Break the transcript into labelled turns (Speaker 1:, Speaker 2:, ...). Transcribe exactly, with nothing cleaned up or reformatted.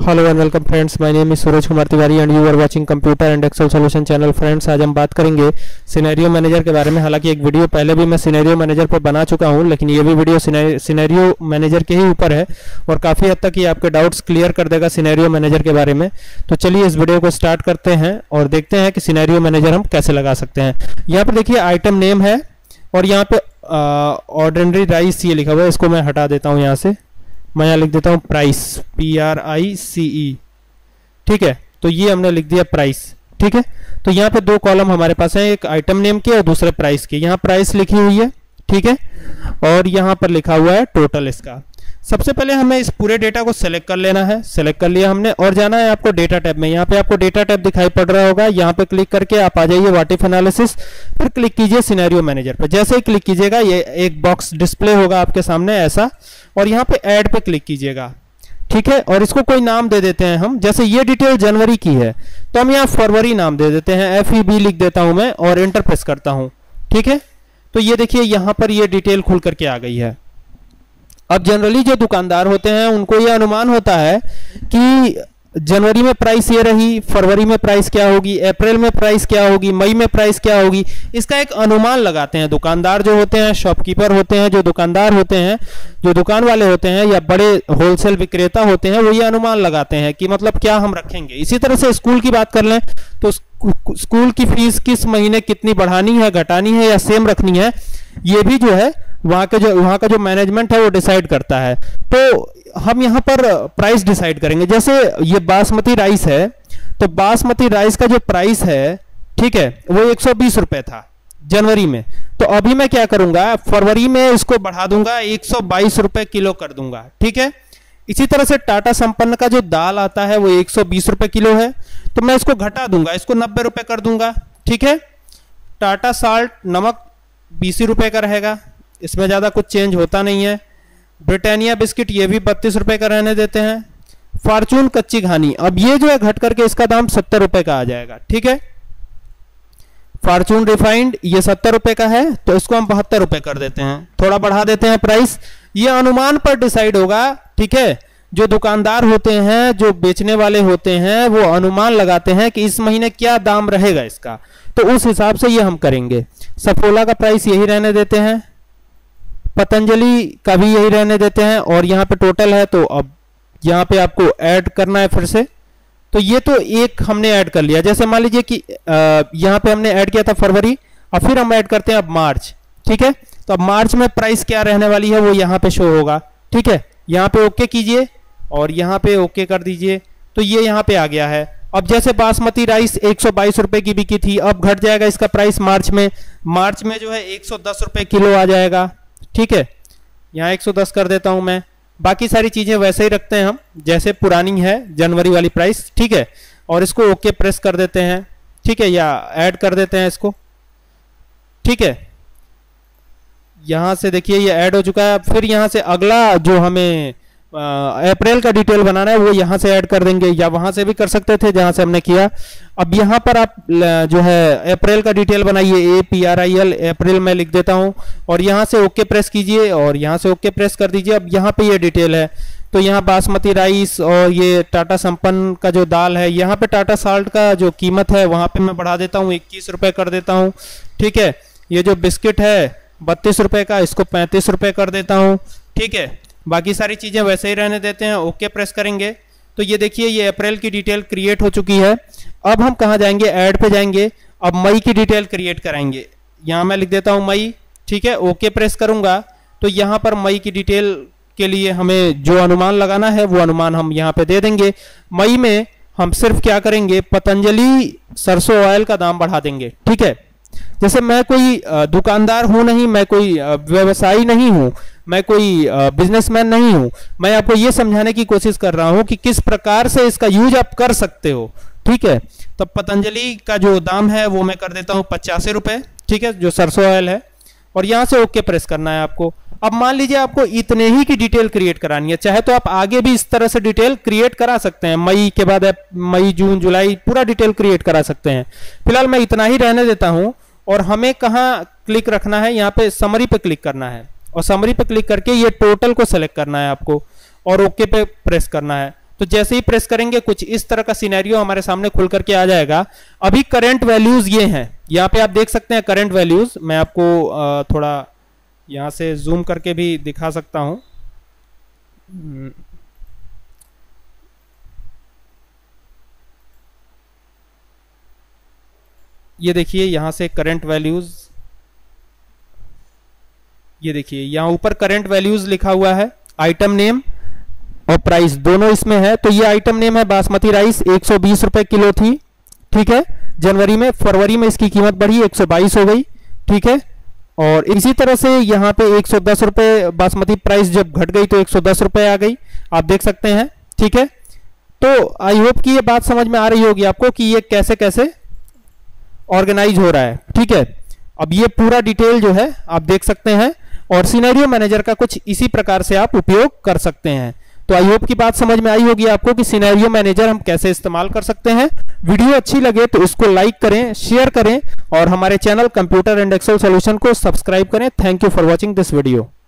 Speaker 1: Hello and welcome friends, my name is Suraj Kumar Tiwari and you are watching computer and Excel solution channel. Friends, आज हम बात करेंगे scenario manager के बारे में। हालांकि एक वीडियो पहले भी मैं सिनेरियो मैनेजर पर बना चुका हूं, लेकिन ये भी वीडियो सिनेरियो मैनेजर के ही ऊपर है और काफ़ी हद तक ये आपके डाउट्स क्लियर कर देगा सिनेरियो मैनेजर के बारे में। तो चलिए इस वीडियो को स्टार्ट करते हैं और देखते हैं कि सिनेरियो मैनेजर हम कैसे लगा सकते हैं। यहाँ पर देखिए आइटम नेम है और यहाँ पे ऑर्डिनरी राइस ये लिखा हुआ है, इसको मैं हटा देता हूँ यहाँ से। मैं यहाँ लिख देता हूँ price, P R I C E. ठीक है, तो ये हमने लिख दिया प्राइस। ठीक है, तो यहाँ पे दो कॉलम हमारे पास हैं, एक आइटम नेम के और दूसरे प्राइस के। यहाँ प्राइस लिखी हुई है, ठीक है, और यहाँ पर लिखा हुआ है टोटल इसका। सबसे पहले हमें इस पूरे डेटा को सेलेक्ट कर लेना है। सेलेक्ट कर लिया हमने और जाना है आपको डेटा टैब में। यहाँ पे आपको डेटा टैब दिखाई पड़ रहा होगा, यहाँ पे क्लिक करके आप आ जाइए व्हाट इफ एनालिसिस, फिर क्लिक कीजिए सिनेरियो मैनेजर पर। जैसे ही क्लिक कीजिएगा ये एक बॉक्स डिस्प्ले होगा आपके सामने ऐसा, और यहाँ पे ऐड पे क्लिक कीजिएगा। ठीक है, और इसको कोई नाम दे देते हैं हम। जैसे ये डिटेल जनवरी की है तो हम यहाँ फरवरी नाम दे देते हैं, एफ ई बी लिख देता हूं मैं और एंटर प्रेस करता हूं। ठीक है, तो ये देखिए यहाँ पर ये डिटेल खुल करके आ गई है। अब जनरली जो दुकानदार होते हैं उनको ये अनुमान होता है कि जनवरी में प्राइस ये रही, फरवरी में प्राइस क्या होगी, अप्रैल में प्राइस क्या होगी, मई में प्राइस क्या होगी। इसका एक अनुमान लगाते हैं दुकानदार जो होते हैं, शॉपकीपर होते हैं, जो दुकानदार होते हैं, जो दुकान वाले होते हैं या बड़े होलसेल विक्रेता होते हैं, वो ये अनुमान लगाते हैं कि मतलब क्या हम रखेंगे। इसी तरह से स्कूल की बात कर लें तो स्कूल की फीस किस महीने कितनी बढ़ानी है, घटानी है या सेम रखनी है, ये भी जो है वहाँ के जो वहाँ का जो मैनेजमेंट है वो डिसाइड करता है। तो हम यहाँ पर प्राइस डिसाइड करेंगे। जैसे ये बासमती राइस है तो बासमती राइस का जो प्राइस है, ठीक है, वो एक सौ बीस रुपए था जनवरी में। तो अभी मैं क्या करूंगा, फरवरी में इसको बढ़ा दूंगा, एक सौ बाईस रुपए किलो कर दूंगा। ठीक है, इसी तरह से टाटा संपन्न का जो दाल आता है वो एक सौ बीस रुपए किलो है, तो मैं इसको घटा दूंगा, इसको नब्बे रुपए कर दूंगा। ठीक है, टाटा साल्ट नमक बीस रुपए का रहेगा, इसमें ज्यादा कुछ चेंज होता नहीं है। ब्रिटानिया बिस्किट ये भी बत्तीस रुपए का रहने देते हैं। फॉर्चून कच्ची घानी, अब ये जो है घट करके इसका दाम सत्तर रुपए का आ जाएगा। ठीक है, फॉर्चून रिफाइंड ये सत्तर रुपए का है तो इसको हम बहत्तर रुपए कर देते हैं, थोड़ा बढ़ा देते हैं प्राइस। ये अनुमान पर डिसाइड होगा। ठीक है, जो दुकानदार होते हैं, जो बेचने वाले होते हैं, वो अनुमान लगाते हैं कि इस महीने क्या दाम रहेगा इसका, तो उस हिसाब से ये हम करेंगे। सफोला का प्राइस यही रहने देते हैं, पतंजलि का भी यही रहने देते हैं, और यहाँ पे टोटल है तो अब यहाँ पे आपको ऐड करना है फिर से। तो ये तो एक हमने ऐड कर लिया। जैसे मान लीजिए कि यहाँ पे हमने ऐड किया था फरवरी, और फिर हम ऐड करते हैं अब मार्च। ठीक है, तो अब मार्च में प्राइस क्या रहने वाली है वो यहाँ पे शो होगा। ठीक है, यहाँ पे ओके कीजिए और यहाँ पे ओके कर दीजिए, तो ये यहाँ पे आ गया है। अब जैसे बासमती राइस एक सौ बाईस रुपए की बिकी थी, अब घट जाएगा इसका प्राइस मार्च में। मार्च में जो है एक सौ दस रुपए किलो आ जाएगा। ठीक है, यहाँ एक सौ दस कर देता हूं मैं। बाकी सारी चीजें वैसे ही रखते हैं हम जैसे पुरानी है जनवरी वाली प्राइस। ठीक है, और इसको ओके प्रेस कर देते हैं। ठीक है, या ऐड कर देते हैं इसको। ठीक है, यहां से देखिए ये ऐड हो चुका है। फिर यहां से अगला जो हमें अप्रैल का डिटेल बनाना है वो यहां से ऐड कर देंगे, या वहां से भी कर सकते थे जहां से हमने किया। अब यहां पर आप जो है अप्रैल का डिटेल बनाइए, A P R I L April में लिख देता हूं, और यहां से ओके प्रेस कीजिए और यहां से ओके प्रेस कर दीजिए। अब यहां पे ये डिटेल है, तो यहाँ बासमती राइस और ये टाटा संपन्न का जो दाल है, यहाँ पे टाटा साल्ट का जो कीमत है वहां पे मैं बढ़ा देता हूँ, इक्कीस रुपए कर देता हूँ। ठीक है, ये जो बिस्किट है बत्तीस रुपए का, इसको पैंतीस रुपए कर देता हूँ। ठीक है, बाकी सारी चीजें वैसे ही रहने देते हैं, ओके प्रेस करेंगे। तो ये देखिए ये अप्रैल की डिटेल क्रिएट हो चुकी है। अब हम कहाँ जाएंगे, ऐड पे जाएंगे। अब मई की डिटेल क्रिएट कराएंगे, यहाँ मैं लिख देता हूँ मई। ठीक है, ओके प्रेस करूंगा तो यहाँ पर मई की डिटेल के लिए हमें जो अनुमान लगाना है वो अनुमान हम यहाँ पे दे देंगे। मई में हम सिर्फ क्या करेंगे, पतंजलि सरसों ऑयल का दाम बढ़ा देंगे। ठीक है, जैसे मैं कोई दुकानदार हूं नहीं, मैं कोई व्यवसायी नहीं हूं, मैं कोई बिजनेसमैन नहीं हूं, मैं आपको ये समझाने की कोशिश कर रहा हूं कि किस प्रकार से इसका यूज आप कर सकते हो। ठीक है, तो पतंजलि का जो दाम है वो मैं कर देता हूं पचासी रुपए। ठीक है, जो सरसों ऑयल है, और यहां से ओके प्रेस करना है आपको। अब मान लीजिए आपको इतने ही की डिटेल क्रिएट करानी है, चाहे तो आप आगे भी इस तरह से डिटेल क्रिएट करा सकते हैं। मई के बाद आप मई जून जुलाई पूरा डिटेल क्रिएट करा सकते हैं। फिलहाल मैं इतना ही रहने देता हूं, और हमें कहाँ क्लिक रखना है, यहाँ पे समरी पे क्लिक करना है, और समरी पे क्लिक करके ये टोटल को सेलेक्ट करना है आपको, और ओके पे प्रेस करना है। तो जैसे ही प्रेस करेंगे कुछ इस तरह का सिनेरियो हमारे सामने खुल करके आ जाएगा। अभी करंट वैल्यूज ये हैं, यहाँ पे आप देख सकते हैं करंट वैल्यूज। मैं आपको थोड़ा यहां से जूम करके भी दिखा सकता हूं। ये देखिए यहां से करंट वैल्यूज, ये देखिए यहां ऊपर करंट वैल्यूज लिखा हुआ है, आइटम नेम और प्राइस दोनों इसमें है। तो ये आइटम नेम है बासमती राइस, एक सौ बीस रुपए किलो थी, ठीक है, जनवरी में। फरवरी में इसकी कीमत बढ़ी, एक सौ बाईस हो गई, ठीक है। और इसी तरह से यहाँ पे एक सौ दस रुपए बासमती प्राइस जब घट गई तो एक सौ दस रुपए आ गई, आप देख सकते हैं, ठीक है। तो आई होप कि ये बात समझ में आ रही होगी आपको कि ये कैसे कैसे ऑर्गेनाइज हो रहा है, ठीक है। अब ये पूरा डिटेल जो है आप देख सकते हैं, और सिनेरियो मैनेजर का कुछ इसी प्रकार से आप उपयोग कर सकते हैं। तो आई होप की बात समझ में आई होगी आपको कि सिनेरियो मैनेजर हम कैसे इस्तेमाल कर सकते हैं। वीडियो अच्छी लगे तो इसको लाइक करें, शेयर करें और हमारे channel computer and Excel solution को सब्सक्राइब करें। Thank you for watching this video.